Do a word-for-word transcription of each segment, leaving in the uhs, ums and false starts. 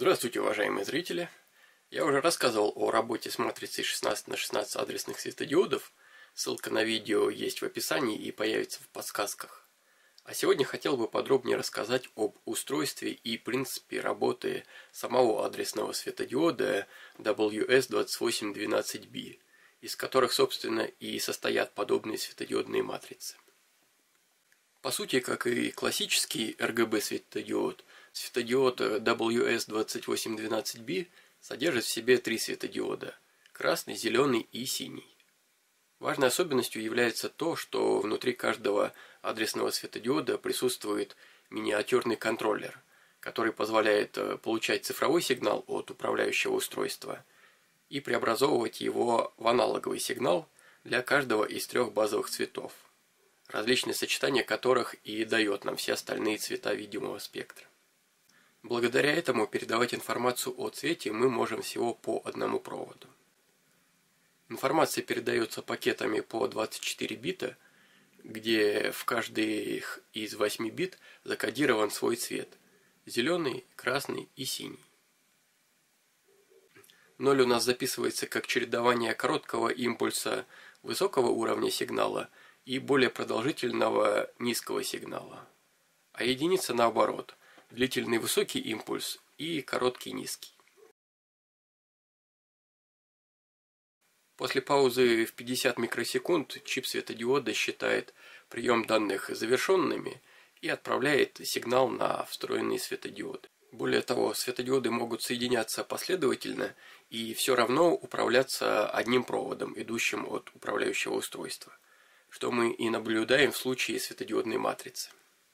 Здравствуйте, уважаемые зрители! Я уже рассказывал о работе с матрицей шестнадцать на шестнадцать адресных светодиодов. Ссылка на видео есть в описании и появится в подсказках. А сегодня хотел бы подробнее рассказать об устройстве и принципе работы самого адресного светодиода дабл ю эс двадцать восемь двенадцать би, из которых, собственно, и состоят подобные светодиодные матрицы. По сути, как и классический эр гэ бэ светодиод, светодиод дабл ю эс двадцать восемь двенадцать би содержит в себе три светодиода – красный, зеленый и синий. Важной особенностью является то, что внутри каждого адресного светодиода присутствует миниатюрный контроллер, который позволяет получать цифровой сигнал от управляющего устройства и преобразовывать его в аналоговый сигнал для каждого из трех базовых цветов, различные сочетания которых и дает нам все остальные цвета видимого спектра. Благодаря этому передавать информацию о цвете мы можем всего по одному проводу. Информация передается пакетами по двадцать четыре бита, где в каждый из восьми бит закодирован свой цвет – зеленый, красный и синий. Ноль у нас записывается как чередование короткого импульса высокого уровня сигнала и более продолжительного низкого сигнала, а единица наоборот – длительный высокий импульс и короткий низкий. После паузы в пятьдесят микросекунд чип светодиода считает прием данных завершенными и отправляет сигнал на встроенный светодиод. Более того, светодиоды могут соединяться последовательно и все равно управляться одним проводом, идущим от управляющего устройства, что мы и наблюдаем в случае светодиодной матрицы.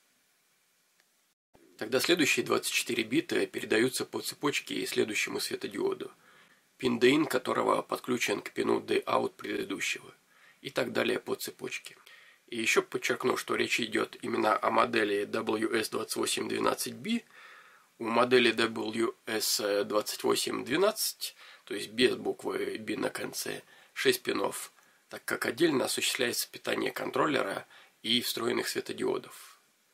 Тогда следующие двадцать четыре бита передаются по цепочке следующему светодиоду, пин ди ин которого подключен к пину ди аут предыдущего, и так далее по цепочке. И еще подчеркну, что речь идет именно о модели дабл ю эс двадцать восемь двенадцать би. У модели дабл ю эс двадцать восемь двенадцать, то есть без буквы би на конце, шесть пинов, так как отдельно осуществляется питание контроллера и встроенных светодиодов.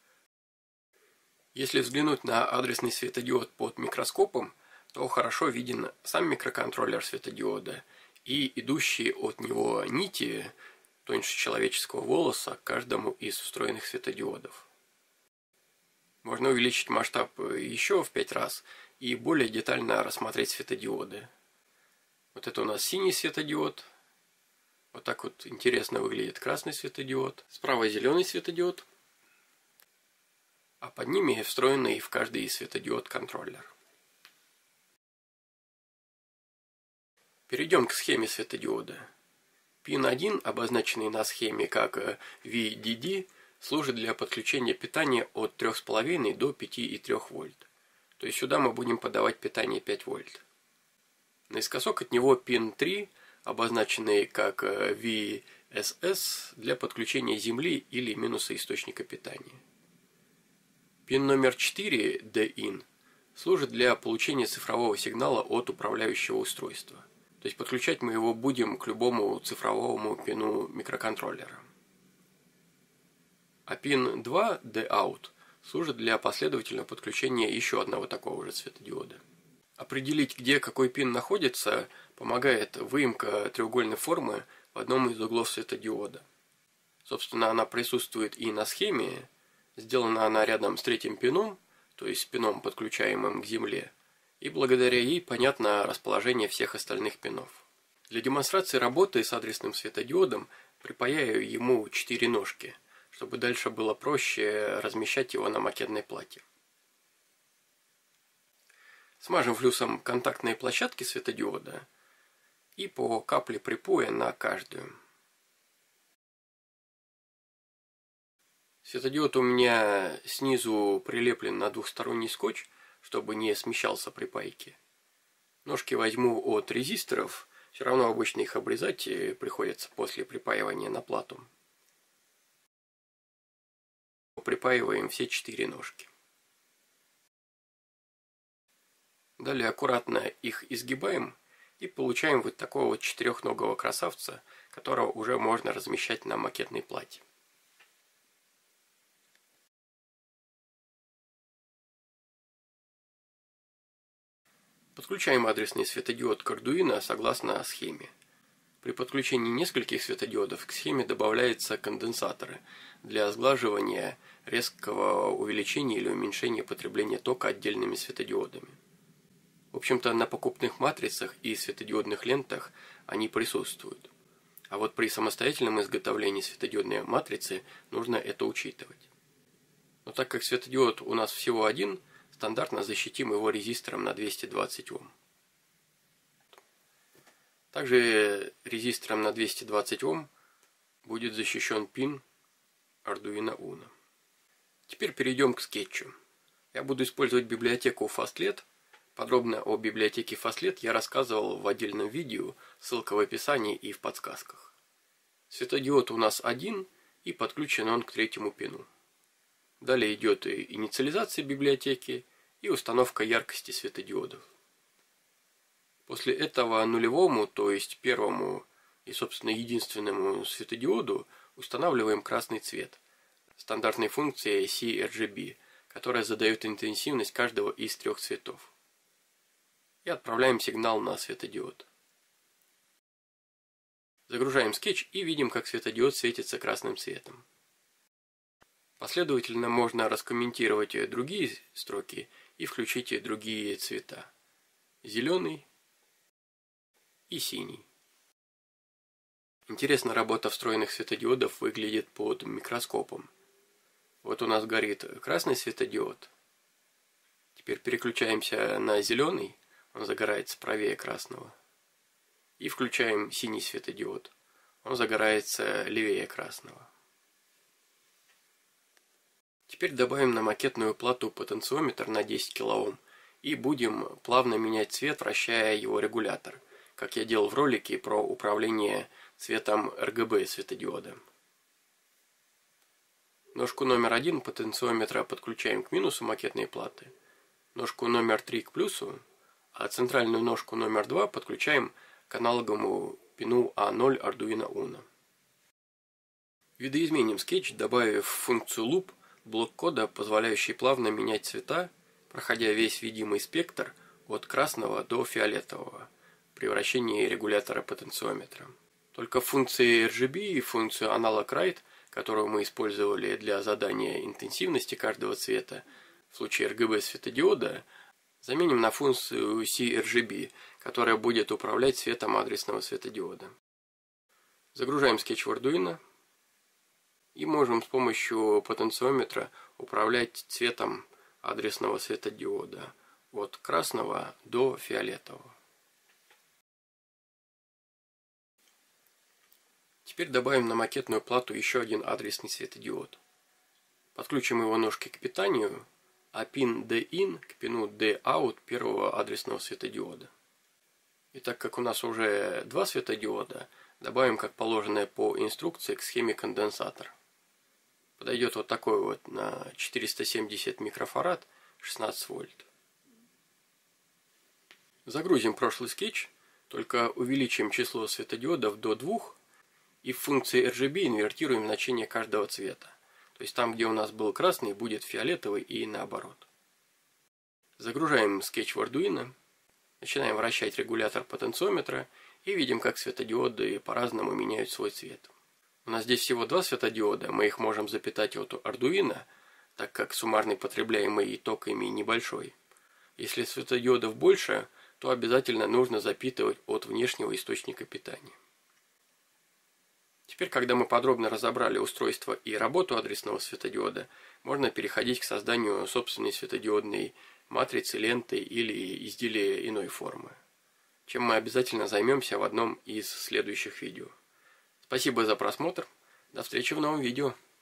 Если взглянуть на адресный светодиод под микроскопом, то хорошо виден сам микроконтроллер светодиода и идущие от него нити тоньше человеческого волоса к каждому из встроенных светодиодов. Можно увеличить масштаб еще в пять раз и более детально рассмотреть светодиоды. Вот это у нас синий светодиод. Вот так вот интересно выглядит красный светодиод. Справа зеленый светодиод. А под ними встроенный в каждый светодиод контроллер. Перейдем к схеме светодиода. пин один, обозначенный на схеме как ви ди ди, служит для подключения питания от трёх с половиной до пяти и трёх вольт. То есть сюда мы будем подавать питание пять вольт. Наискосок от него пин три, обозначенный как ви эс эс, для подключения земли или минуса источника питания. Пин номер четыре, ди ин, служит для получения цифрового сигнала от управляющего устройства. То есть подключать мы его будем к любому цифровому пину микроконтроллера. А пин два, ди аут, служит для последовательного подключения еще одного такого же светодиода. Определить, где какой пин находится, помогает выемка треугольной формы в одном из углов светодиода. Собственно, она присутствует и на схеме. Сделана она рядом с третьим пином, то есть с пином, подключаемым к земле, и благодаря ей понятно расположение всех остальных пинов. Для демонстрации работы с адресным светодиодом припаяю ему четыре ножки, чтобы дальше было проще размещать его на макетной плате. Смажем флюсом контактные площадки светодиода и по капле припоя на каждую. Светодиод у меня снизу прилеплен на двухсторонний скотч, чтобы не смещался при пайке. Ножки возьму от резисторов, все равно обычно их обрезать приходится после припаивания на плату. Припаиваем все четыре ножки. Далее аккуратно их изгибаем и получаем вот такого вот четырехногого красавца, которого уже можно размещать на макетной плате. Подключаем адресный светодиод к Arduino согласно схеме. При подключении нескольких светодиодов к схеме добавляются конденсаторы для сглаживания резкого увеличения или уменьшения потребления тока отдельными светодиодами. В общем-то, на покупных матрицах и светодиодных лентах они присутствуют. А вот при самостоятельном изготовлении светодиодной матрицы нужно это учитывать. Но так как светодиод у нас всего один, стандартно защитим его резистором на двести двадцать Ом. Также резистором на двести двадцать Ом будет защищен пин Arduino Uno. Теперь перейдем к скетчу. Я буду использовать библиотеку Fastlet. Подробно о библиотеке Fastlet я рассказывал в отдельном видео, ссылка в описании и в подсказках. Светодиод у нас один и подключен он к третьему пину. Далее идет инициализация библиотеки и установка яркости светодиодов. После этого нулевому, то есть первому и, собственно, единственному светодиоду устанавливаем красный цвет стандартной функцией си эр джи би, которая задает интенсивность каждого из трех цветов. И отправляем сигнал на светодиод. Загружаем скетч и видим, как светодиод светится красным цветом. Последовательно можно раскомментировать другие строки и включить другие цвета. Зеленый и синий. Интересно, работа встроенных светодиодов выглядит под микроскопом. Вот у нас горит красный светодиод. Теперь переключаемся на зеленый, он загорается правее красного. И включаем синий светодиод, он загорается левее красного. Теперь добавим на макетную плату потенциометр на десять килоом и будем плавно менять цвет, вращая его регулятор, как я делал в ролике про управление цветом эр гэ бэ светодиода. Ножку номер один потенциометра подключаем к минусу макетной платы, ножку номер три к плюсу, а центральную ножку номер два подключаем к аналоговому пину а ноль Arduino Uno. Видоизменим скетч, добавив функцию Loop, блок кода, позволяющий плавно менять цвета, проходя весь видимый спектр от красного до фиолетового при вращении регулятора потенциометра. Только функции эр джи би и функцию Analog Write, которую мы использовали для задания интенсивности каждого цвета в случае эр гэ бэ светодиода, заменим на функцию си эр джи би, которая будет управлять цветом адресного светодиода. Загружаем скетч в Arduino и можем с помощью потенциометра управлять цветом адресного светодиода от красного до фиолетового. Теперь добавим на макетную плату еще один адресный светодиод. Подключим его ножки к питанию, а пин ди ин к пину ди аут первого адресного светодиода. И так как у нас уже два светодиода, добавим, как положено по инструкции, к схеме конденсатор. Подойдет вот такой вот на четыреста семьдесят микрофарад, шестнадцать вольт. Загрузим прошлый скетч, только увеличим число светодиодов до двух и в функции эр джи би инвертируем значение каждого цвета. То есть там, где у нас был красный, будет фиолетовый и наоборот. Загружаем скетч в Arduino, начинаем вращать регулятор потенциометра и видим, как светодиоды по-разному меняют свой цвет. У нас здесь всего два светодиода, мы их можем запитать от Arduino, так как суммарный потребляемый ток ими небольшой. Если светодиодов больше, то обязательно нужно запитывать от внешнего источника питания. Теперь, когда мы подробно разобрали устройство и работу адресного светодиода, можно переходить к созданию собственной светодиодной матрицы, ленты или изделия иной формы, чем мы обязательно займемся в одном из следующих видео. Спасибо за просмотр. До встречи в новом видео.